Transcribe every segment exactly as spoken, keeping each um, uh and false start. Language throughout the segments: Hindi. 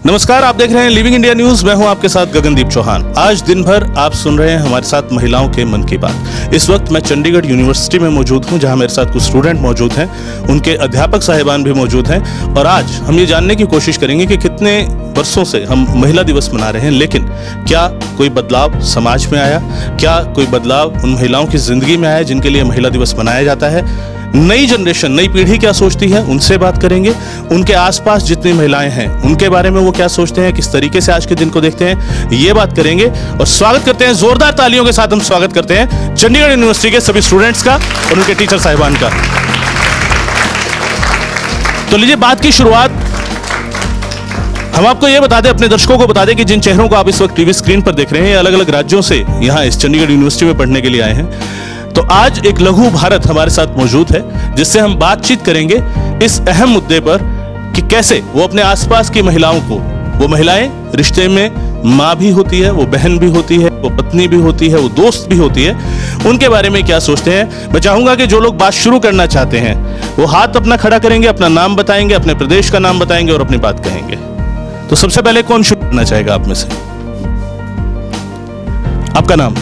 नमस्कार, आप देख रहे हैं लिविंग इंडिया न्यूज। मैं हूं आपके साथ गगनदीप चौहान। आज दिन भर आप सुन रहे हैं हमारे साथ महिलाओं के मन की बात। इस वक्त मैं चंडीगढ़ यूनिवर्सिटी में मौजूद हूं, जहां मेरे साथ कुछ स्टूडेंट मौजूद हैं, उनके अध्यापक साहिबान भी मौजूद हैं। और आज हम ये जानने की कोशिश करेंगे कि कितने वर्षों से हम महिला दिवस मना रहे हैं, लेकिन क्या कोई बदलाव समाज में आया, क्या कोई बदलाव उन महिलाओं की जिंदगी में आया जिनके लिए महिला दिवस मनाया जाता है। नई जनरेशन, नई पीढ़ी क्या सोचती है, उनसे बात करेंगे। उनके आसपास जितनी महिलाएं हैं उनके बारे में वो क्या सोचते हैं, किस तरीके से आज के दिन को देखते हैं, ये बात करेंगे। और स्वागत करते हैं, जोरदार तालियों के साथ हम स्वागत करते हैं चंडीगढ़ यूनिवर्सिटी के सभी स्टूडेंट्स का और उनके टीचर साहिबान का। तो लीजिए बात की शुरुआत। हम आपको ये बता दें, अपने दर्शकों को बता दें कि जिन चेहरों को आप इस वक्त टीवी स्क्रीन पर देख रहे हैं, अलग अलग राज्यों से यहाँ इस चंडीगढ़ यूनिवर्सिटी में पढ़ने के लिए आए हैं। तो आज एक लघु भारत हमारे साथ मौजूद है, जिससे हम बातचीत करेंगे इस अहम मुद्दे पर कि कैसे वो अपने आसपास की महिलाओं को, वो महिलाएं रिश्ते में माँ भी होती है, वो बहन भी होती है, वो पत्नी भी होती है, वो दोस्त भी होती है, उनके बारे में क्या सोचते हैं। मैं चाहूंगा कि जो लोग बात शुरू करना चाहते हैं वो हाथ अपना खड़ा करेंगे, अपना नाम बताएंगे, अपने प्रदेश का नाम बताएंगे और अपनी बात कहेंगे। तो सबसे पहले कौन शुरू करना चाहेगा आप में से? आपका नाम?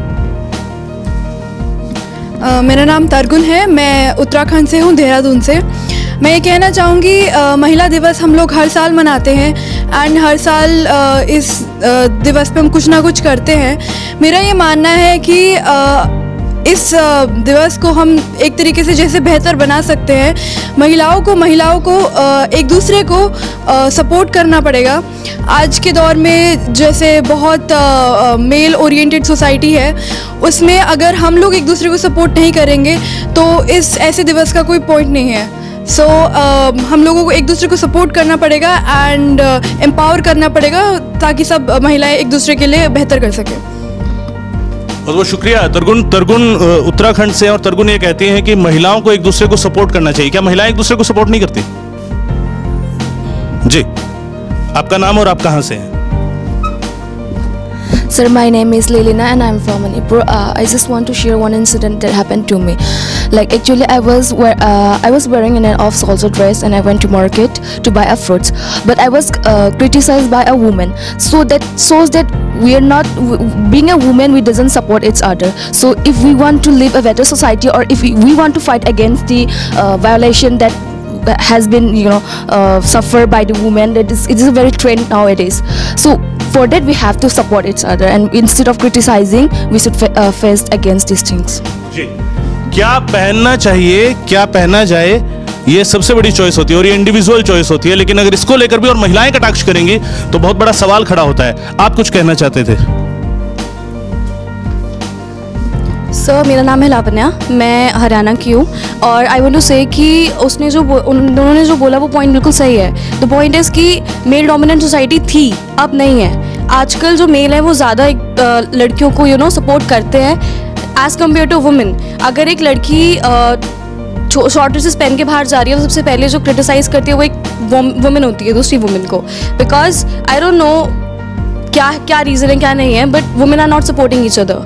Uh, मेरा नाम तरगुन है, मैं उत्तराखंड से हूँ, देहरादून से। मैं ये कहना चाहूँगी, uh, महिला दिवस हम लोग हर साल मनाते हैं एंड हर साल uh, इस uh, दिवस पे हम कुछ ना कुछ करते हैं। मेरा ये मानना है कि uh, इस दिवस को हम एक तरीके से जैसे बेहतर बना सकते हैं। महिलाओं को महिलाओं को एक दूसरे को सपोर्ट करना पड़ेगा। आज के दौर में जैसे बहुत मेल ओरिएंटेड सोसाइटी है, उसमें अगर हम लोग एक दूसरे को सपोर्ट नहीं करेंगे तो इस ऐसे दिवस का कोई पॉइंट नहीं है। सो so, uh, हम लोगों को एक दूसरे को सपोर्ट करना पड़ेगा एंड एम्पावर करना पड़ेगा, ताकि सब महिलाएं एक दूसरे के लिए बेहतर कर सकें। बहुत बहुत शुक्रिया तरगुन। तरगुन उत्तराखंड से, और तरगुन ये कहती हैं कि महिलाओं को एक दूसरे को सपोर्ट करना चाहिए। क्या महिलाएं एक दूसरे को सपोर्ट नहीं करती? जी, आपका नाम और आप कहाँ से हैं? Sir, my name is Lelina and I'm from Manipur. Uh, I just want to share one incident that happened to me. Like actually, I was wear, uh, I was wearing an off-shoulder dress and I went to market to buy a fruits. But I was uh, criticized by a woman. So that shows that we are not, being a woman, we doesn't support each other. So if we want to live a better society, or if we, we want to fight against the uh, violation that has been, you know, uh, suffered by the women, that is, it is a very trend nowadays. So for that we have to support each other, and instead of criticizing, we should fa uh, face against these things. जी, क्या पहनना चाहिए, क्या पहना जाए, ये सबसे बड़ी चॉइस होती है और ये इंडिविजुअल चॉइस होती है। लेकिन अगर इसको लेकर भी और महिलाएं कटाक्ष करेंगी तो बहुत बड़ा सवाल खड़ा होता है। आप कुछ कहना चाहते थे? सर so, मेरा नाम है लावण्या, मैं हरियाणा की हूँ। और आई वांट टू से कि उसने जो उन दोनों ने जो बोला वो पॉइंट बिल्कुल सही है। द पॉइंट इज़ कि मेल डोमिनेंट सोसाइटी थी, अब नहीं है। आजकल जो मेल है वो ज़्यादा लड़कियों को यू नो सपोर्ट करते हैं एज़ कम्पेयर टू वुमेन। अगर एक लड़की शॉर्ट ड्रेसेस पहन के बाहर जा रही है तो सबसे पहले जो क्रिटिसाइज़ करती है वो एक वुमेन होती है, दूसरी वुमेन को। बिकॉज आई डोंट नो क्या क्या रीज़न है, क्या नहीं है, but women are not supporting each other.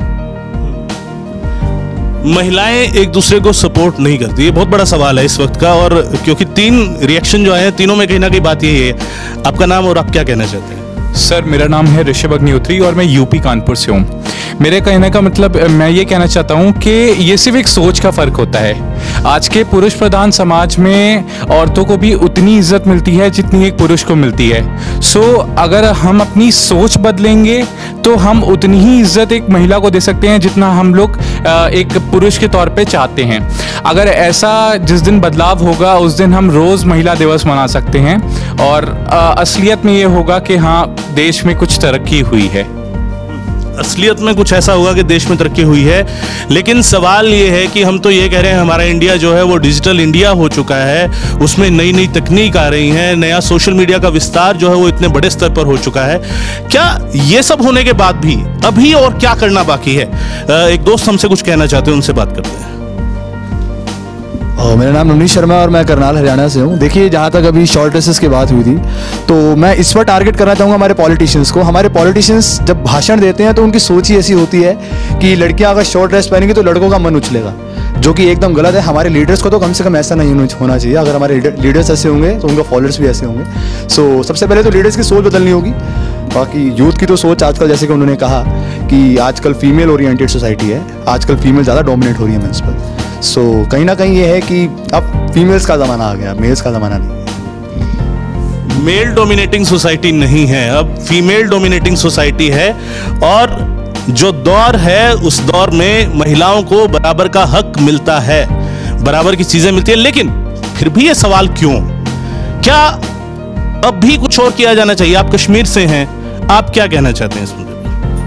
महिलाएं एक दूसरे को सपोर्ट नहीं करती, ये बहुत बड़ा सवाल है इस वक्त का। और क्योंकि तीन रिएक्शन जो आए हैं, तीनों में कहीं ना कहीं बात यही है। आपका नाम और आप क्या कहना चाहते हैं? सर, मेरा नाम है ऋषभ अग्निहोत्री और मैं यूपी कानपुर से हूँ। मेरे कहने का मतलब, मैं ये कहना चाहता हूँ कि ये सिर्फ एक सोच का फ़र्क होता है। आज के पुरुष प्रधान समाज में औरतों को भी उतनी इज्जत मिलती है जितनी एक पुरुष को मिलती है। सो अगर हम अपनी सोच बदलेंगे तो हम उतनी ही इज्जत एक महिला को दे सकते हैं जितना हम लोग एक पुरुष के तौर पे चाहते हैं। अगर ऐसा जिस दिन बदलाव होगा उस दिन हम रोज़ महिला दिवस मना सकते हैं और असलियत में ये होगा कि हाँ, देश में कुछ तरक्की हुई है। असलियत में कुछ ऐसा होगा कि देश में तरक्की हुई है। लेकिन सवाल ये है कि हम तो ये कह रहे हैं हमारा इंडिया जो है वो डिजिटल इंडिया हो चुका है, उसमें नई नई तकनीक आ रही है, नया सोशल मीडिया का विस्तार जो है वो इतने बड़े स्तर पर हो चुका है। क्या ये सब होने के बाद भी अभी और क्या करना बाकी है? एक दोस्त हमसे कुछ कहना चाहते हैं, उनसे बात करते हैं। और मेरा नाम नवनीत शर्मा और मैं करनाल हरियाणा से हूँ। देखिए, जहाँ तक अभी शॉर्ट ड्रेसेस की बात हुई थी, तो मैं इस पर टारगेट करना चाहूँगा हमारे पॉलिटिशियंस को। हमारे पॉलिटिशियंस जब भाषण देते हैं तो उनकी सोच ही ऐसी होती है कि लड़कियाँ अगर शॉर्ट ड्रेस पहनेंगी तो लड़कों का मन उछलेगा। जो कि एकदम गलत है। हमारे लीडर्स को तो कम से कम ऐसा नहीं होना चाहिए। अगर हमारे लीडर्स ऐसे होंगे तो उनके फॉलोअर्स भी ऐसे होंगे। सो so, सबसे पहले तो लीडर्स की सोच बदलनी होगी। बाकी यूथ की तो सोच आजकल, जैसे कि उन्होंने कहा कि आजकल फीमेल ओरिएंटेड सोसाइटी है, आजकल फीमेल ज़्यादा डोमिनेट हो रही है मेंस पर। सो so, कहीं ना कहीं ये है कि अब फीमेल्स का ज़माना आ गया, मेल्स का ज़माना नहीं है। मेल डोमिनेटिंग सोसाइटी नहीं है, अब फीमेल डोमिनेटिंग सोसाइटी है। और जो दौर है उस दौर में महिलाओं को बराबर का हक मिलता है, बराबर की चीजें मिलती है। लेकिन फिर भी ये सवाल क्यों? क्या अब भी कुछ और किया जाना चाहिए? आप कश्मीर से हैं, आप क्या कहना चाहते हैं इस मुद्दे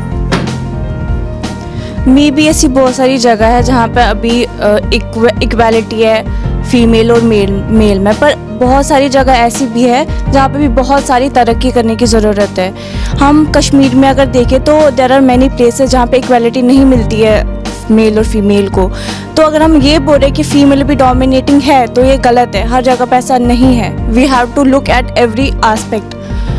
पर? मे भी ऐसी बहुत सारी जगह है जहाँ पे अभी इक्वालिटी है फीमेल और मेल मेल में, पर बहुत सारी जगह ऐसी भी है जहाँ पे भी बहुत सारी तरक्की करने की ज़रूरत है। हम कश्मीर में अगर देखें तो देयर आर मैनी प्लेसेस जहाँ पे इक्वालिटी नहीं मिलती है मेल और फीमेल को। तो अगर हम ये बोल रहे कि फीमेल भी डोमिनेटिंग है तो ये गलत है, हर जगह पे ऐसा नहीं है। We have to look at every aspect.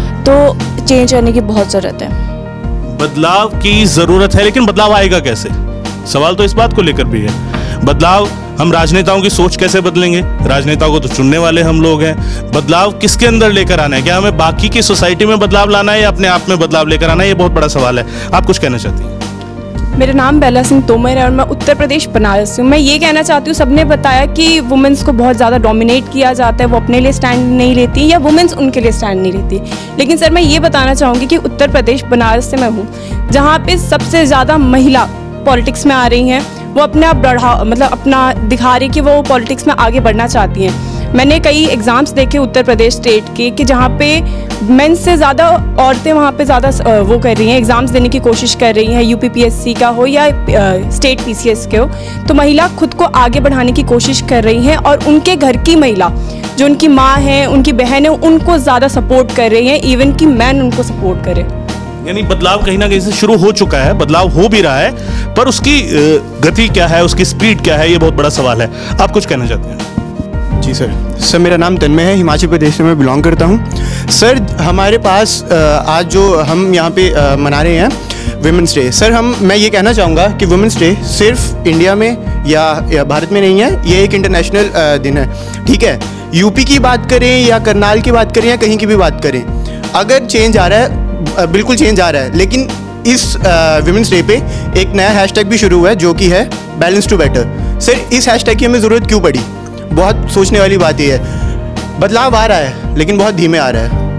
तो चेंज करने की बहुत ज़रूरत है, बदलाव की ज़रूरत है। लेकिन बदलाव आएगा कैसे? सवाल तो इस बात को लेकर भी है। बदलाव हम राजनेताओं की सोच कैसे बदलेंगे? राजनेताओं को तो चुनने वाले हम लोग हैं। बदलाव किसके अंदर लेकर आना है? क्या हमें बाकी की सोसाइटी में बदलाव लाना है या अपने आप में बदलाव लेकर आना है? ये बहुत बड़ा सवाल है। आप कुछ कहना चाहती हैं? मेरा नाम बेला सिंह तोमर है और मैं उत्तर प्रदेश बनारस से हूँ। मैं ये कहना चाहती हूँ, सबने बताया कि वुमेंस को बहुत ज़्यादा डोमिनेट किया जाता है, वो अपने लिए स्टैंड नहीं लेती या वुमेंस उनके लिए स्टैंड नहीं लेती। लेकिन सर मैं ये बताना चाहूँगी कि उत्तर प्रदेश बनारस से मैं हूँ, जहाँ पे सबसे ज़्यादा महिला पॉलिटिक्स में आ रही हैं। वो अपने आप बढ़ा मतलब अपना दिखा रही कि वो पॉलिटिक्स में आगे बढ़ना चाहती हैं। मैंने कई एग्ज़ाम्स देखे उत्तर प्रदेश स्टेट के कि जहाँ पे मेंस से ज़्यादा औरतें वहाँ पे ज़्यादा वो कर रही हैं, एग्ज़ाम्स देने की कोशिश कर रही हैं, यूपीपीएससी का हो या स्टेट पीसीएस के हो। तो महिला खुद को आगे बढ़ाने की कोशिश कर रही हैं और उनके घर की महिला जो उनकी माँ है, उनकी बहन है, उनको ज़्यादा सपोर्ट कर रही हैं, इवन कि मैन उनको सपोर्ट करें। यानी बदलाव कहीं ना कहीं से शुरू हो चुका है, बदलाव हो भी रहा है, पर उसकी गति क्या है, उसकी स्पीड क्या है, ये बहुत बड़ा सवाल है। आप कुछ कहना चाहते हैं? जी सर। सर मेरा नाम तन्मय है, हिमाचल प्रदेश से मैं बिलोंग करता हूँ। सर हमारे पास आज जो हम यहाँ पे मना रहे हैं वुमेंस डे, सर हम मैं ये कहना चाहूँगा कि वुमेंस डे सिर्फ इंडिया में या, या भारत में नहीं है, ये एक इंटरनेशनल दिन है। ठीक है, यूपी की बात करें या करनाल की बात करें या कहीं की भी बात करें, अगर चेंज आ रहा है, बिल्कुल चेंज आ रहा है। लेकिन इस वुमेंस डे पे एक नया हैशटैग भी शुरू हुआ है जो कि है बैलेंस टू बेटर। सर इस हैशटैग की हमें ज़रूरत क्यों पड़ी? बहुत सोचने वाली बात ये है। बदलाव आ रहा है लेकिन बहुत धीमे आ रहा है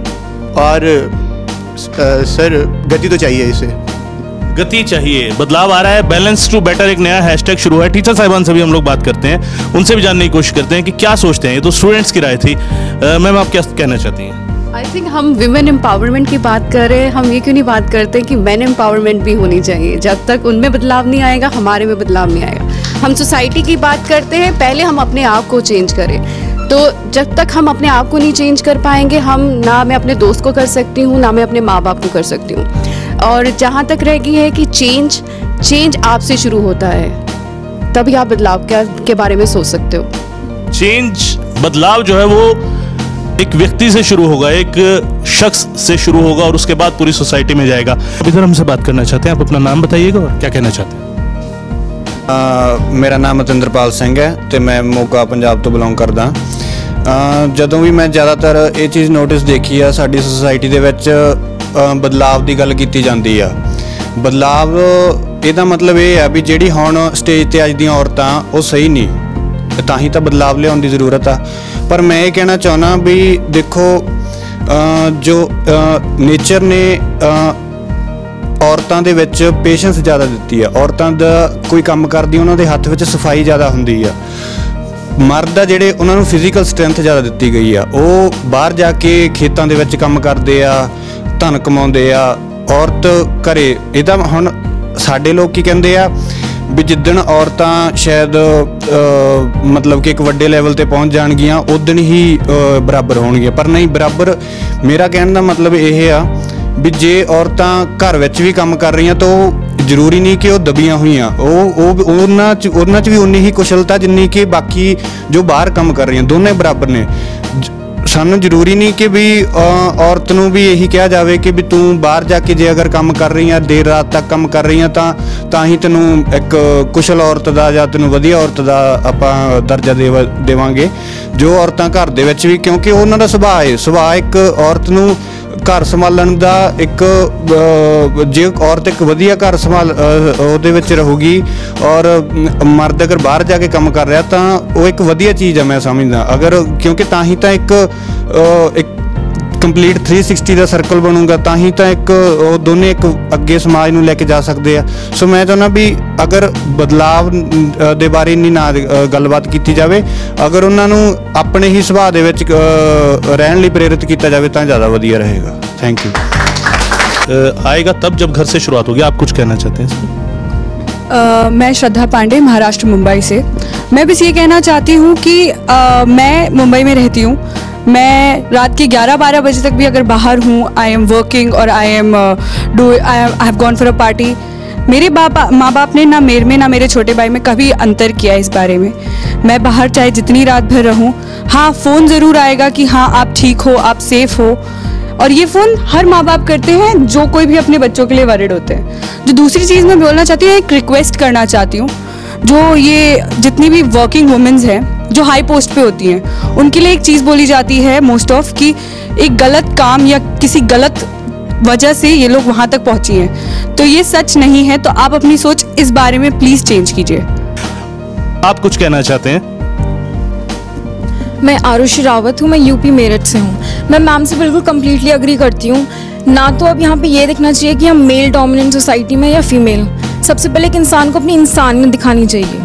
और आ, सर गति तो चाहिए, इसे गति चाहिए। बदलाव आ रहा है, बैलेंस टू बेटर एक नया हैशटैग शुरू है। टीचर साहिबान से भी हम लोग बात करते हैं, उनसे भी जानने की कोशिश करते हैं कि क्या सोचते हैं। ये तो स्टूडेंट्स की राय थी। मैम आप क्या कहना चाहती हैं? आई थिंक हम विमेन एम्पावरमेंट की बात कर रहे हैं, हम ये क्यों नहीं बात करते कि मैन एम्पावरमेंट भी होनी चाहिए। जब तक उनमें बदलाव नहीं आएगा हमारे में बदलाव नहीं आएगा। हम सोसाइटी की बात करते हैं, पहले हम अपने आप को चेंज करें। तो जब तक हम अपने आप को नहीं चेंज कर पाएंगे, हम ना मैं अपने दोस्त को कर सकती हूँ, ना मैं अपने माँ बाप को कर सकती हूँ। और जहाँ तक रह गई है कि चेंज चेंज आपसे शुरू होता है, तभी आप बदलाव के बारे में सोच सकते हो। चेंज बदलाव जो है वो एक व्यक्ति से शुरू होगा, एक शख्स से शुरू होगा और उसके बाद पूरी सोसाइटी में जाएगा। अभी इधर हमसे बात करना चाहते हैं, आप अपना नाम बताइएगा और क्या कहना चाहते हैं? मेरा नाम अतिंद्रपाल सिंह है तो मैं मोगा पंजाब तो बिलोंग करदा। ਜਦੋਂ ਵੀ ਮੈਂ ਜ਼ਿਆਦਾਤਰ ਇਹ ਚੀਜ਼ ਨੋਟਿਸ ਦੇਖੀ ਆ, ਸਾਡੀ ਸੋਸਾਇਟੀ ਦੇ ਵਿੱਚ ਬਦਲਾਵ ਦੀ ਗੱਲ ਕੀਤੀ ਜਾਂਦੀ ਆ। ਬਦਲਾਵ ਇਹਦਾ ਮਤਲਬ ਇਹ ਆ ਵੀ ਜਿਹੜੀ ਹੁਣ ਸਟੇਜ ਤੇ ਅੱਜ ਦੀਆਂ ਔਰਤਾਂ ਉਹ ਸਹੀ ਨਹੀਂ, ਤਾਂ ਹੀ ਤਾਂ ਬਦਲਾਵ ਲਿਆਉਣ ਦੀ ਜ਼ਰੂਰਤ ਆ। ਪਰ ਮੈਂ ਇਹ ਕਹਿਣਾ ਚਾਹੁੰਦਾ ਵੀ ਦੇਖੋ ਜੋ ਨੇਚਰ ਨੇ ਔਰਤਾਂ ਦੇ ਵਿੱਚ ਪੇਸ਼ੈਂਸ ਜ਼ਿਆਦਾ ਦਿੱਤੀ ਆ। ਔਰਤਾਂ ਦਾ ਕੋਈ ਕੰਮ ਕਰਦੀ ਉਹਨਾਂ ਦੇ ਹੱਥ ਵਿੱਚ ਸਫਾਈ ਜ਼ਿਆਦਾ ਹੁੰਦੀ ਆ। ਮਰਦ ਆ ਜਿਹੜੇ ਉਹਨਾਂ ਨੂੰ ਫਿਜ਼ੀਕਲ ਸਟਰੈਂਥ ਜ਼ਿਆਦਾ ਦਿੱਤੀ ਗਈ ਆ, ਉਹ ਬਾਹਰ ਜਾ ਕੇ ਖੇਤਾਂ ਦੇ ਵਿੱਚ ਕੰਮ ਕਰਦੇ ਆ, ਧਨ ਕਮਾਉਂਦੇ ਆ। ਔਰਤ ਘਰੇ ਇਹਦਾ ਹੁਣ ਸਾਡੇ ਲੋਕ ਕੀ ਕਹਿੰਦੇ ਆ ਵੀ ਜਿੱਦਣ ਔਰਤਾਂ ਸ਼ਾਇਦ ਮਤਲਬ ਕਿ ਇੱਕ ਵੱਡੇ ਲੈਵਲ 'ਤੇ ਪਹੁੰਚ ਜਾਣਗੀਆਂ ਉਦਣ ਹੀ ਬਰਾਬਰ ਹੋਣਗੀਆਂ, ਪਰ ਨਹੀਂ ਬਰਾਬਰ। ਮੇਰਾ ਕਹਿਣ ਦਾ ਮਤਲਬ ਇਹ ਆ ਵੀ ਜੇ ਔਰਤਾਂ ਘਰ ਵਿੱਚ ਵੀ ਕੰਮ ਕਰ ਰਹੀਆਂ ਤਾਂ ਉਹ ਜ਼ਰੂਰੀ ਨਹੀਂ ਕਿ ਉਹ ਦਬੀਆਂ ਹੋਈਆਂ, ਉਹ ਉਹ ਉਹਨਾਂ 'ਚ ਉਹਨਾਂ 'ਚ ਵੀ ਉਨੀ ਹੀ ਕੁਸ਼ਲਤਾ ਜਿੰਨੀ ਕਿ ਬਾਕੀ ਜੋ ਬਾਹਰ ਕੰਮ ਕਰ ਰਹੀਆਂ, ਦੋਨੇ ਬਰਾਬਰ ਨੇ। ਸਾਨੂੰ ਜ਼ਰੂਰੀ ਨਹੀਂ ਕਿ ਵੀ ਅ, ਔਰਤ ਨੂੰ ਵੀ ਇਹੀ ਕਿਹਾ ਜਾਵੇ ਕਿ ਵੀ ਤੂੰ ਬਾਹਰ ਜਾ ਕੇ ਜੇ ਅਗਰ ਕੰਮ ਕਰ ਰਹੀ ਆ ਦੇਰ ਰਾਤ ਤੱਕ ਕੰਮ ਕਰ ਰਹੀ ਆ ਤਾਂ ਤਾਂ ਹੀ ਤੈਨੂੰ ਇੱਕ ਕੁਸ਼ਲ ਔਰਤ ਦਾ ਜਾਂ ਤੈਨੂੰ ਵਧੀਆ ਔਰਤ ਦਾ ਆਪਾਂ ਦਰਜਾ ਦੇਵ ਦੇਵਾਂਗੇ। ਜੋ ਔਰਤਾਂ ਘਰ ਦੇ ਵਿੱਚ ਵੀ, ਕਿਉਂਕਿ ਉਹਨਾਂ ਦਾ ਸੁਭਾਅ ਹੈ ਸੁਭਾਅ ਇੱਕ ਔਰਤ ਨੂੰ ਘਰ ਸੰਭਾਲਣ ਦਾ ਇੱਕ ਅ, ਜੇ ਔਰਤ ਇੱਕ ਵਧੀਆ ਘਰ ਸੰਭਾਲ ਅ, ਉਹਦੇ ਵਿੱਚ ਰਹੂਗੀ ਔਰ ਮਰਦ ਅਗਰ ਬਾਹਰ ਜਾ ਕੇ ਕੰਮ ਕਰ ਰਿਹਾ ਤਾਂ ਉਹ ਇੱਕ ਵਧੀਆ ਚੀਜ਼ ਹੈ ਮੈਂ ਸਮਝਦਾ। ਅਗਰ ਕਿਉਂਕਿ ਤਾਂ ਹੀ ਤਾਂ ਇੱਕ ਅ, ਇੱਕ ਕੰਪਲੀਟ ਥ੍ਰੀ ਸਿਕਸਟੀ ਦਾ ਸਰਕਲ ਬਣੂਗਾ, ਤਾਂ ਹੀ ਤਾਂ ਇੱਕ ਉਹ ਦੋਨੇ ਇੱਕ ਅੱਗੇ ਸਮਾਜ ਨੂੰ ਲੈ ਕੇ ਜਾ ਸਕਦੇ ਆ। ਸੋ ਮੈਂ ਚਾਹੁੰਦਾ ਵੀ ਅਗਰ ਬਦਲਾਵ ਅ, ਦੇ ਬਾਰੇ ਇੰਨੀ ਨਾ ਅ, ਗੱਲਬਾਤ ਕੀਤੀ ਜਾਵੇ, ਅਗਰ ਉਹਨਾਂ ਨੂੰ ਆਪਣੇ ਹੀ ਸੁਭਾਅ ਦੇ ਵਿੱਚ ਅ, ਰਹਿਣ ਲਈ ਪ੍ਰੇਰਿਤ ਕੀਤਾ ਜਾਵੇ ਤਾਂ ज़्यादा ਵਧੀਆ रहेगा। Thank you. आएगा तब जब घर से शुरुआत होगी। आप कुछ कहना चाहते हैं इसमें? अ, मैं श्रद्धा पांडे, महाराष्ट्र मुंबई से। मैं बस ये कहना चाहती हूँ कि अ, मैं मुंबई में रहती हूँ। मैं रात के ग्यारह बारह बजे तक भी अगर बाहर हूँ, आई एम वर्किंग और I am do I have gone for a party, मेरे बाप माँ बाप ने ना मेरे में ना मेरे छोटे भाई में कभी अंतर किया इस बारे में। मैं बाहर चाहे जितनी रात भर रहूँ, हाँ फ़ोन ज़रूर आएगा कि हाँ आप ठीक हो, आप सेफ़ हो, और ये फ़ोन हर माँ बाप करते हैं जो कोई भी अपने बच्चों के लिए वरिड होते हैं। जो दूसरी चीज़ मैं बोलना चाहती हूँ, एक रिक्वेस्ट करना चाहती हूँ, जो ये जितनी भी वर्किंग वुमेन्स हैं जो हाई पोस्ट पे होती हैं, उनके लिए एक चीज़ बोली जाती है मोस्ट ऑफ कि एक गलत काम या किसी गलत वजह से ये लोग वहाँ तक पहुँची हैं, तो ये सच नहीं है। तो आप अपनी सोच इस बारे में प्लीज़ चेंज कीजिए। आप कुछ कहना चाहते हैं? मैं आरुषि रावत हूँ, मैं यूपी मेरठ से हूँ। मैं मैम से बिल्कुल कम्प्लीटली अग्री करती हूँ। ना तो अब यहाँ पे ये देखना चाहिए कि हम मेल डोमिनेंट सोसाइटी में या फीमेल, सबसे पहले एक इंसान को अपनी इंसानियत दिखानी चाहिए।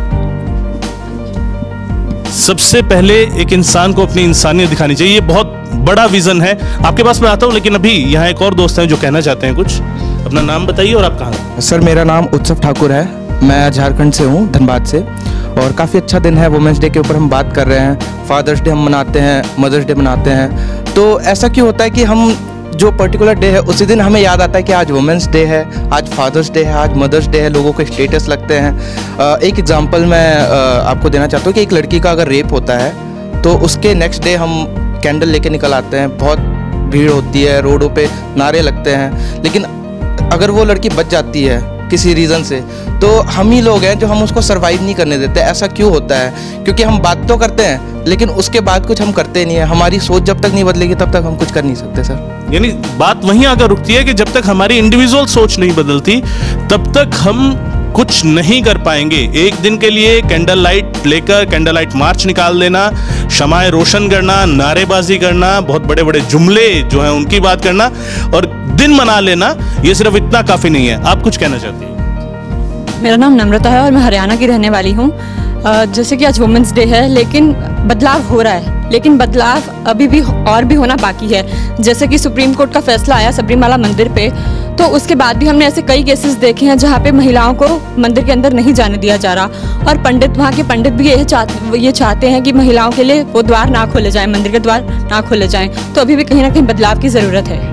सबसे पहले एक इंसान को अपनी इंसानियत दिखानी चाहिए, ये बहुत बड़ा विजन है। आपके पास मैं आता हूँ, लेकिन अभी यहाँ एक और दोस्त हैं जो कहना चाहते हैं कुछ। अपना नाम बताइए और आप कहाँ? सर मेरा नाम उत्सव ठाकुर है, मैं झारखंड से हूँ, धनबाद से। और काफ़ी अच्छा दिन है, वुमेंस डे के ऊपर हम बात कर रहे हैं। फादर्स डे हम मनाते हैं, मदर्स डे मनाते हैं। तो ऐसा क्यों होता है कि हम जो पर्टिकुलर डे है उसी दिन हमें याद आता है कि आज वुमेंस डे है, आज फादर्स डे है, आज मदर्स डे है, लोगों के स्टेटस लगते हैं। एक एग्जांपल मैं आपको देना चाहता हूँ कि एक लड़की का अगर रेप होता है तो उसके नेक्स्ट डे हम कैंडल लेके निकल आते हैं, बहुत भीड़ होती है, रोडों पे नारे लगते हैं। लेकिन अगर वो लड़की बच जाती है किसी रीज़न से, तो हम ही लोग हैं जो हम उसको सर्वाइव नहीं करने देते। ऐसा क्यों होता है? क्योंकि हम बात तो करते हैं लेकिन उसके बाद कुछ हम करते नहीं है। हमारी सोच जब तक नहीं बदलेगी तब तक हम कुछ कर नहीं सकते सर। यानी बात वहीं आकर रुकती है कि जब तक हमारी इंडिविजुअल सोच नहीं बदलती तब तक हम कुछ नहीं कर पाएंगे। एक दिन के लिए कैंडल लाइट लेकर कैंडल लाइट मार्च निकाल देना, शमाएं रोशन करना, नारेबाजी करना, बहुत बड़े बड़े जुमले जो हैं उनकी बात करना और दिन मना लेना, ये सिर्फ इतना काफ़ी नहीं है। आप कुछ कहना चाहती हैं? मेरा नाम नम्रता है और मैं हरियाणा की रहने वाली हूँ। जैसे कि आज वुमेंस डे है, लेकिन बदलाव हो रहा है, लेकिन बदलाव अभी भी और भी होना बाकी है। जैसे कि सुप्रीम कोर्ट का फैसला आया सबरीमाला मंदिर पे, तो उसके बाद भी हमने ऐसे कई केसेस देखे हैं जहाँ पे महिलाओं को मंदिर के अंदर नहीं जाने दिया जा रहा। और पंडित, वहाँ के पंडित भी ये चाहते ये चाहते हैं कि महिलाओं के लिए वो द्वार ना खोले जाएं, मंदिर के द्वार ना खोले जाएं। तो अभी भी कहीं ना कहीं बदलाव की ज़रूरत है।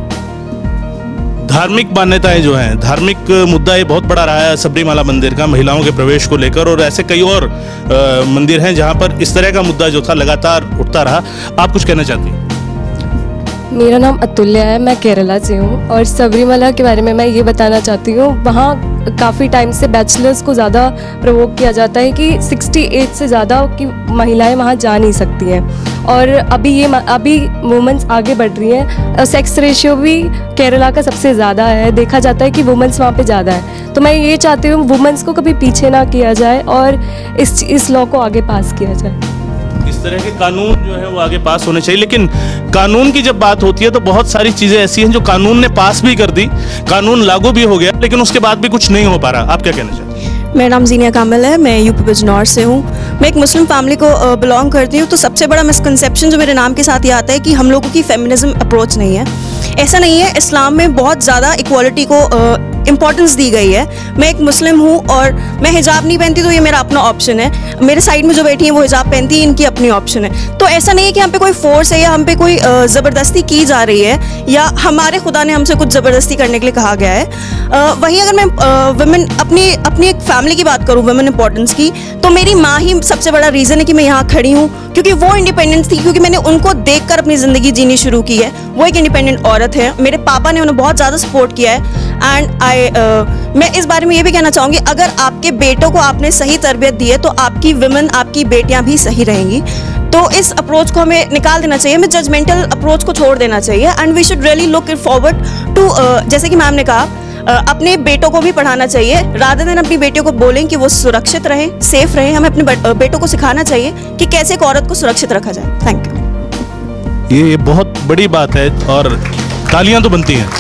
धार्मिक मान्यताएं जो हैं, धार्मिक मुद्दा ये बहुत बड़ा रहा है सबरीमाला मंदिर का, महिलाओं के प्रवेश को लेकर, और ऐसे कई और आ, मंदिर हैं जहां पर इस तरह का मुद्दा जो था लगातार उठता रहा। आप कुछ कहना चाहती हैं? मेरा नाम अतुल्य है, मैं केरला से हूँ और सबरीमाला के बारे में मैं ये बताना चाहती हूँ। वहाँ काफ़ी टाइम से बैचलर्स को ज़्यादा प्रवोक किया जाता है कि अड़सठ से ज़्यादा की महिलाएं वहाँ जा नहीं सकती हैं, और अभी ये अभी वुमेंस आगे बढ़ रही हैं। सेक्स रेशियो भी केरला का सबसे ज़्यादा है, देखा जाता है कि वुमेंस वहाँ पे ज़्यादा है। तो मैं ये चाहती हूँ वुमेंस को कभी पीछे ना किया जाए और इस इस लॉ को आगे पास किया जाए। इस तरह के कानून जो है वो आगे पास होने चाहिए। लेकिन कानून की जब बात होती है तो बहुत सारी चीज़ें ऐसी हैं जो कानून ने पास भी कर दी, कानून लागू भी हो गया, लेकिन उसके बाद भी कुछ नहीं हो पा रहा। आप क्या कहना चाहते हैं? मेरा नाम जीनिया कामिल है, मैं यूपी बिजनौर से हूँ। मैं एक मुस्लिम फैमिली को बिलोंग करती हूँ। तो सबसे बड़ा मिसकंसेप्शन जो मेरे नाम के साथ ये आता है कि हम लोगों की फेमिनिज्म अप्रोच नहीं है। ऐसा नहीं है, इस्लाम में बहुत ज़्यादा इक्वालिटी को इम्पोर्टेंस दी गई है। मैं एक मुस्लिम हूँ और मैं हिजाब नहीं पहनती तो ये मेरा अपना ऑप्शन है, मेरे साइड में जो बैठी हैं वो हिजाब पहनती है, इनकी अपनी ऑप्शन है। तो ऐसा नहीं है कि हम पे कोई फोर्स है या हम पे कोई ज़बरदस्ती की जा रही है या हमारे खुदा ने हमसे कुछ ज़बरदस्ती करने के लिए कहा गया है। वहीं अगर मैं वुमेन अपनी अपनी एक फैमिली की बात करूँ, वुमेन इंपॉर्टेंस की, तो मेरी माँ ही सबसे बड़ा रीज़न है कि मैं यहाँ खड़ी हूँ, क्योंकि वो इंडिपेंडेंट थी, क्योंकि मैंने उनको देखकर अपनी ज़िंदगी जीनी शुरू की है। वो एक इंडिपेंडेंट औरत है, मेरे पापा ने उन्हें बहुत ज़्यादा सपोर्ट किया है। एंड आई uh, मैं इस बारे में ये भी कहना चाहूँगी, अगर आपके बेटों को आपने सही तरबियत दी है तो आपकी विमेन, आपकी बेटियाँ भी सही रहेंगी। तो इस अप्रोच को हमें निकाल देना चाहिए, हमें जजमेंटल अप्रोच को छोड़ देना चाहिए and we should really look forward to, जैसे कि मैम ने कहा, uh, अपने बेटों को भी पढ़ाना चाहिए, रादर देन अपनी बेटियों को बोलें कि वो सुरक्षित रहें, सेफ रहें। हमें अपने बेटों को सिखाना चाहिए कि कैसे एक औरत को सुरक्षित रखा जाए। Thank you. ये ये बहुत बड़ी बात है और तालियां तो बनती हैं।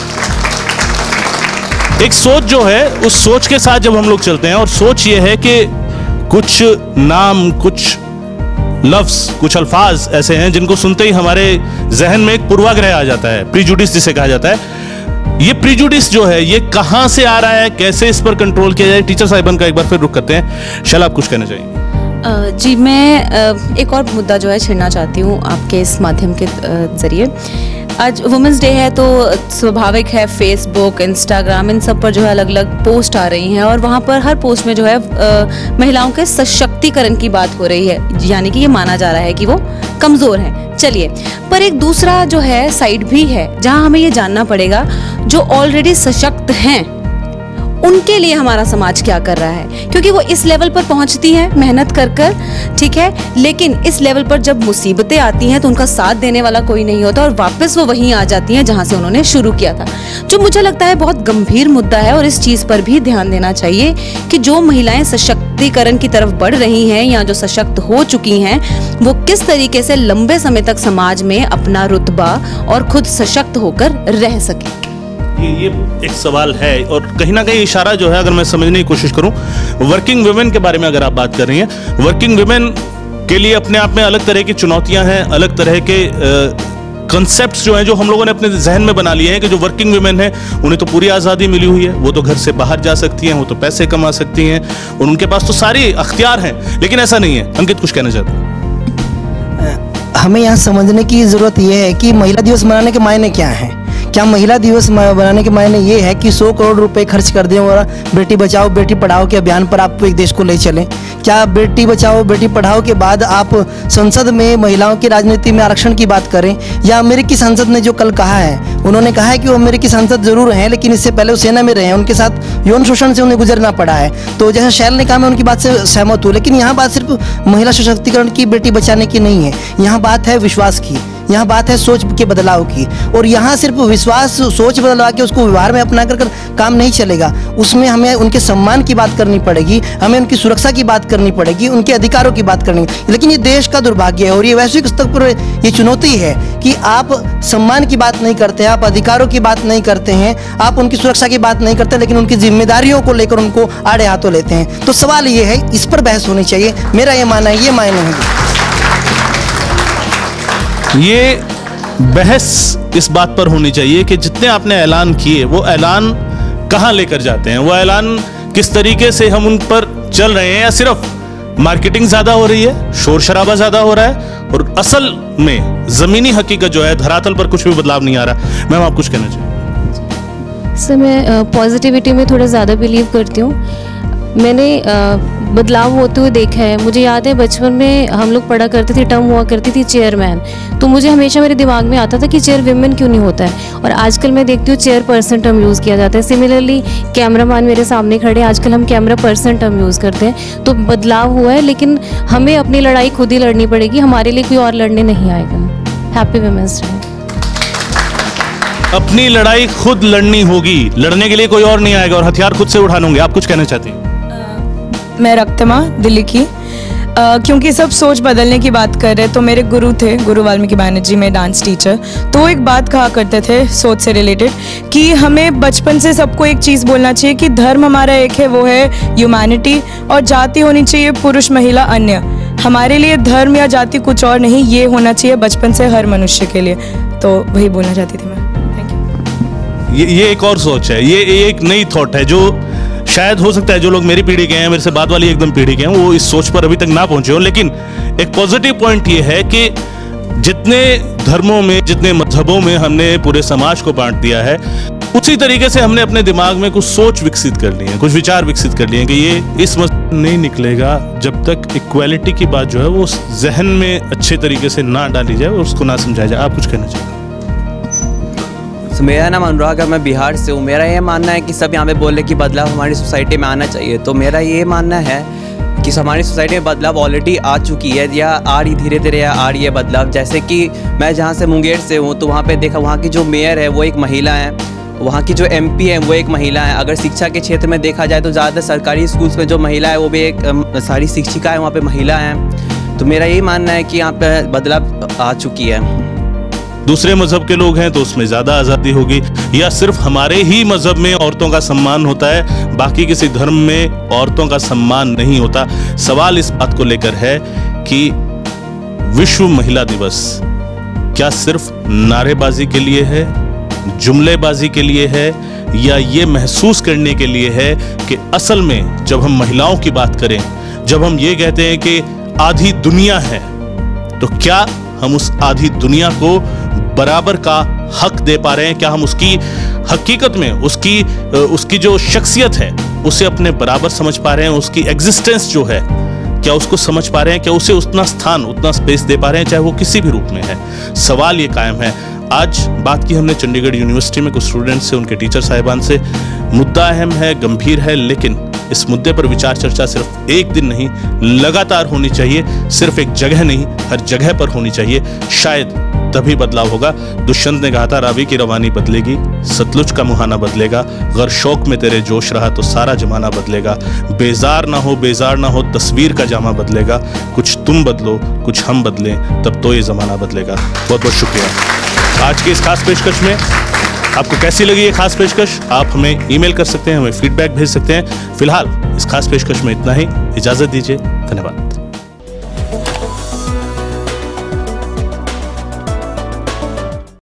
एक सोच जो है, उस सोच के साथ जब हम लोग चलते हैं, और सोच ये है कि कुछ नाम, कुछ लफ्ज, कुछ अल्फाज ऐसे हैं जिनको सुनते ही हमारे जहन में एक पूर्वाग्रह आ जाता है, प्रीजुडिस जिसे कहा जाता है। ये प्रीजुडिस जो है ये कहां से आ रहा है, कैसे इस पर कंट्रोल किया जाए? टीचर साहिबान का एक बार फिर रुख करते हैं। शैला, आप कुछ कहना चाहिए? जी, मैं एक और मुद्दा जो है छेड़ना चाहती हूँ आपके इस माध्यम के ज़रिए। आज वुमेंस डे है तो स्वाभाविक है फेसबुक, इंस्टाग्राम, इन सब पर जो है अलग अलग पोस्ट आ रही हैं और वहाँ पर हर पोस्ट में जो है आ, महिलाओं के सशक्तिकरण की बात हो रही है, यानी कि ये माना जा रहा है कि वो कमज़ोर हैं। चलिए, पर एक दूसरा जो है साइड भी है जहाँ हमें ये जानना पड़ेगा, जो ऑलरेडी सशक्त हैं उनके लिए हमारा समाज क्या कर रहा है, क्योंकि वो इस लेवल पर पहुंचती हैं मेहनत कर कर, ठीक है, लेकिन इस लेवल पर जब मुसीबतें आती हैं तो उनका साथ देने वाला कोई नहीं होता और वापस वो वहीं आ जाती हैं जहां से उन्होंने शुरू किया था, जो मुझे लगता है बहुत गंभीर मुद्दा है। और इस चीज़ पर भी ध्यान देना चाहिए कि जो महिलाएं सशक्तिकरण की तरफ बढ़ रही हैं या जो सशक्त हो चुकी हैं, वो किस तरीके से लंबे समय तक समाज में अपना रुतबा और खुद सशक्त होकर रह सके। ये ये एक सवाल है और कहीं ना कहीं इशारा जो है, अगर मैं समझने की कोशिश करूं, वर्किंग वुमेन के बारे में अगर आप बात कर रही हैं, वर्किंग वुमेन के लिए अपने आप में अलग तरह की चुनौतियां हैं, अलग तरह के कॉन्सेप्ट्स जो हैं जो हम लोगों ने अपने जहन में बना लिए हैं कि जो वर्किंग वुमेन है उन्हें तो पूरी आज़ादी मिली हुई है, वो तो घर से बाहर जा सकती हैं, वो तो पैसे कमा सकती हैं और उनके पास तो सारी अख्तियार हैं, लेकिन ऐसा नहीं है। अंकित, कुछ कहना चाहते हैं? हमें यहाँ समझने की ज़रूरत यह है कि महिला दिवस मनाने के मायने क्या हैं। क्या महिला दिवस बनाने के मायने ये है कि सौ करोड़ रुपए खर्च कर दें और बेटी बचाओ बेटी पढ़ाओ के अभियान पर आप एक देश को ले चलें? क्या बेटी बचाओ बेटी पढ़ाओ के बाद आप संसद में महिलाओं की राजनीति में आरक्षण की बात करें? या अमेरिकी सांसद ने जो कल कहा है, उन्होंने कहा है कि वो अमेरिकी सांसद जरूर हैं लेकिन इससे पहले वो सेना में रहे हैं, उनके साथ यौन शोषण से उन्हें गुजरना पड़ा है। तो जैसे शैल ने कहा, मैं उनकी बात से सहमत हूँ, लेकिन यहाँ बात सिर्फ महिला सशक्तिकरण की, बेटी बचाने की नहीं है, यहाँ बात है विश्वास की, यहाँ बात है सोच के बदलाव की। और यहाँ सिर्फ विश्वास, सोच बदलाव के उसको व्यवहार में अपना कर, कर काम नहीं चलेगा, उसमें हमें उनके सम्मान की बात करनी पड़ेगी, हमें उनकी सुरक्षा की बात करनी पड़ेगी, उनके अधिकारों की बात करनी। लेकिन ये देश का दुर्भाग्य है और ये वैश्विक स्तर पर ये चुनौती है कि आप सम्मान की बात नहीं करते हैं, आप अधिकारों की बात नहीं करते हैं, आप उनकी सुरक्षा की बात नहीं करते, लेकिन उनकी जिम्मेदारियों को लेकर उनको आड़े हाथों लेते हैं। तो सवाल ये है, इस पर बहस होनी चाहिए, मेरा ये मानना है, ये मायने होंगे। ये बहस इस बात पर होनी चाहिए कि जितने आपने ऐलान किए वो ऐलान कहाँ लेकर जाते हैं, वो ऐलान किस तरीके से हम उन पर चल रहे हैं, या सिर्फ मार्केटिंग ज्यादा हो रही है, शोर शराबा ज्यादा हो रहा है और असल में जमीनी हकीकत जो है, धरातल पर कुछ भी बदलाव नहीं आ रहा। मैम, आप कुछ कहना चाहिए? सर, मैं पॉजिटिविटी में थोड़ा ज़्यादा बिलीव करती हूँ। मैंने बदलाव होते हुए देखा है। मुझे याद है बचपन में हम लोग पढ़ा करते थे, टर्म हुआ करती थी चेयरमैन, तो मुझे हमेशा मेरे दिमाग में आता था कि चेयर विमेन क्यों नहीं होता है, और आजकल मैं देखती हूँ चेयर पर्सन टर्म यूज़ किया जाता है। सिमिलरली कैमरामैन मेरे सामने खड़े, आजकल हम कैमरा पर्सन टर्म यूज़ करते हैं। तो बदलाव हुआ है, लेकिन हमें अपनी लड़ाई खुद ही लड़नी पड़ेगी, हमारे लिए कोई और लड़ने नहीं आएगा। Happy women's day. अपनी लड़ाई खुद लड़नी होगी, लड़ने के लिए कोई और नहीं आएगा और हथियार खुद से उठाने होंगे। आप कुछ कहना चाहती हैं? मैं रक्तमा, दिल्ली की। uh, क्योंकि सब सोच बदलने की बात कर रहे, तो मेरे गुरु थे, गुरु वाल्मीकि बैनर्जी में डांस टीचर, तो वो एक बात कहा करते थे सोच से रिलेटेड कि हमें बचपन से सबको एक चीज़ बोलना चाहिए कि धर्म हमारा एक है, वो है ह्यूमैनिटी, और जाति होनी चाहिए पुरुष महिला अन्य। हमारे लिए धर्म या जाति कुछ और नहीं, ये होना चाहिए बचपन से हर मनुष्य के लिए। तो वही बोलना चाहती थी मैं। थैंक ये ये एक और सोच है, ये एक नई थॉट है जो शायद हो सकता है जो लोग मेरी पीढ़ी के हैं, मेरे से बाद वाली एकदम पीढ़ी के हैं, वो इस सोच पर अभी तक ना पहुंचे हो। लेकिन एक पॉजिटिव पॉइंट ये है कि जितने धर्मों में, जितने मजहबों में हमने पूरे समाज को बांट दिया है, उसी तरीके से हमने अपने दिमाग में कुछ सोच विकसित कर ली है, कुछ विचार विकसित कर लिए हैं कि ये इस मसले नहीं निकलेगा जब तक इक्वालिटी की बात जो है वो जहन में अच्छे तरीके से ना डाली जाए और उसको ना समझाया जाए। आप कुछ कहना चाहिए? So, मेरा नाम अनुराग है, मैं बिहार से हूँ। मेरा ये मानना है कि सब यहाँ पे बोल रहे कि बदलाव हमारी सोसाइटी में आना चाहिए, तो मेरा ये मानना है कि हमारी सोसाइटी में बदलाव ऑलरेडी आ चुकी है या आ रही, धीरे धीरे आ रही है बदलाव। जैसे कि मैं जहाँ से मुंगेर से हूँ, तो वहाँ पे देखा वहाँ की जो मेयर है वो एक महिला है, वहाँ की जो एमपी है वो एक महिला है। अगर शिक्षा के क्षेत्र में देखा जाए तो ज़्यादातर सरकारी स्कूल्स में जो महिला है वो भी एक सारी शिक्षिका है वहाँ पे महिला हैं। तो मेरा यही मानना है कि यहाँ पे बदलाव आ चुकी है। दूसरे मजहब के लोग हैं तो उसमें ज़्यादा आज़ादी होगी, या सिर्फ हमारे ही मजहब में औरतों का सम्मान होता है, बाकी किसी धर्म में औरतों का सम्मान नहीं होता? सवाल इस बात को लेकर है कि विश्व महिला दिवस क्या सिर्फ नारेबाजी के लिए है, जुमलेबाजी के लिए है, या ये महसूस करने के लिए है कि असल में जब हम महिलाओं की बात करें, जब हम ये कहते हैं कि आधी दुनिया है, तो क्या हम उस आधी दुनिया को बराबर का हक दे पा रहे हैं? क्या हम उसकी हकीकत में उसकी उसकी जो शख्सियत है उसे अपने बराबर समझ पा रहे हैं? उसकी एग्जिस्टेंस जो है क्या उसको समझ पा रहे हैं? क्या उसे उतना स्थान, उतना स्पेस दे पा रहे हैं, चाहे वो किसी भी रूप में है? सवाल ये कायम है। आज बात की हमने चंडीगढ़ यूनिवर्सिटी में कुछ स्टूडेंट्स से, उनके टीचर साहिबान से। मुद्दा अहम है, गंभीर है, लेकिन इस मुद्दे पर विचार चर्चा सिर्फ एक दिन नहीं, लगातार होनी चाहिए। सिर्फ एक जगह नहीं, हर जगह पर होनी चाहिए। शायद तभी बदलाव होगा। दुष्यंत ने कहा था, रावी की रवानी बदलेगी, सतलुज का मुहाना बदलेगा, अगर शौक में तेरे जोश रहा तो सारा जमाना बदलेगा। बेजार ना हो, बेजार ना हो, तस्वीर का जामा बदलेगा। कुछ तुम बदलो, कुछ हम बदलें, तब तो ये जमाना बदलेगा। बहुत बहुत शुक्रिया। आज की इस खास पेशकश में आपको कैसी लगी ये खास पेशकश? आप हमें ईमेल कर सकते हैं, हमें फीडबैक भेज सकते हैं। फिलहाल इस खास पेशकश में इतना ही, इजाजत दीजिए, धन्यवाद।